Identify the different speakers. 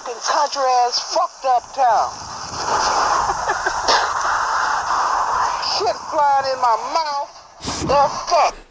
Speaker 1: fucking country ass fucked up town. Shit flying in my mouth. The fuck?